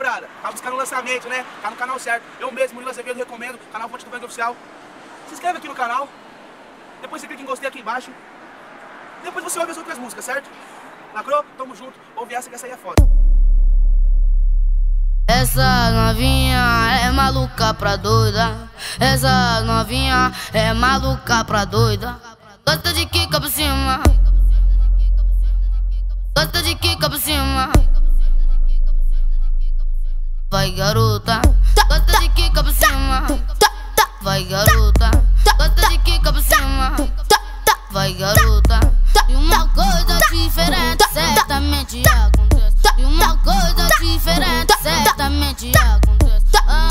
quebrada. Tá buscando lançamento, né? Tá no canal certo. Eu mesmo, Murilo Azevedo, recomendo. Canal Fonte do Bang Oficial. Se inscreve aqui no canal. Depois você clica em gostei aqui embaixo. Depois você ouve as outras músicas, certo? Lacrou? Tamo junto. Ouve essa que essa aí é foda. Essa novinha é maluca pra doida. Essa novinha é maluca pra doida. Gosta de quica por cima. Gosta de quica por cima. Vai garota. Gosta de quica por cima. Vai garota. Gosta de quica por cima. Vai garota. E uma coisa diferente certamente acontece. E uma coisa diferente certamente acontece.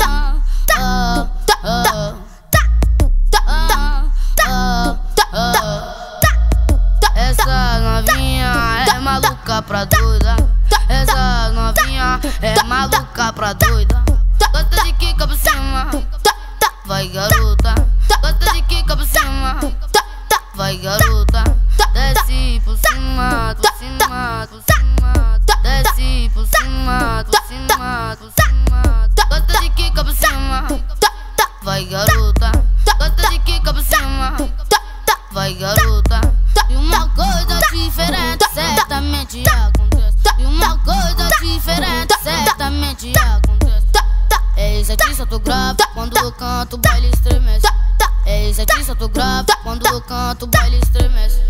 Essa novinha é maluca pra doida. Essa novinha é maluca pra doida. Gosta de quica por cima. Vai garota. Gosta de quica por cima. Vai garota. Desce por cima, por cima, por cima. Desce por cima, por cima, por cima. Gosta de quica por cima. Vai garota. Gosta de quica por cima. Vai garota. E uma coisa diferente certamente acontece. E uma coisa diferente certamente acontece. É isso aqui, solto grave. Quando eu canto, o baile estremece. É isso aqui, solto grave. Quando eu canto, o baile estremece.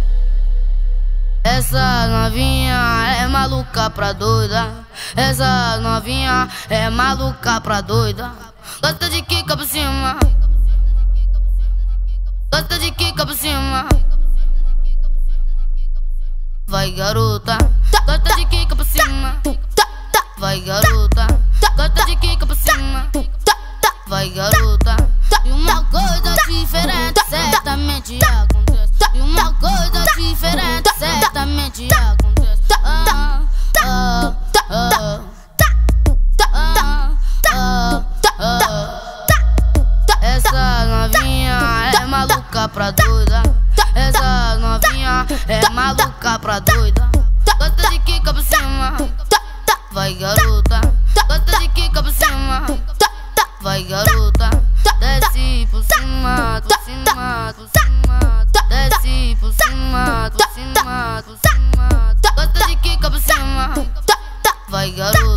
Essa novinha é maluca pra doida. Essa novinha é maluca pra doida. Gosta de quica por cima. Gosta de quica por cima. Vai garota. Gosta de quica por cima. Vai garota. Gosta de quica por cima. Vai garota. E uma coisa diferente certamente acontece. E uma coisa diferente certamente acontece. Essa novinha é maluca pra doida. Essa novinha é maluca pra doida. Gosta de quica por cima. Vai garota. Gosta de quica por cima. Vai garota. Desce por cima, por cima, por cima. Desce por cima, por cima, por cima. Gosta de quica por cima. Vai garota.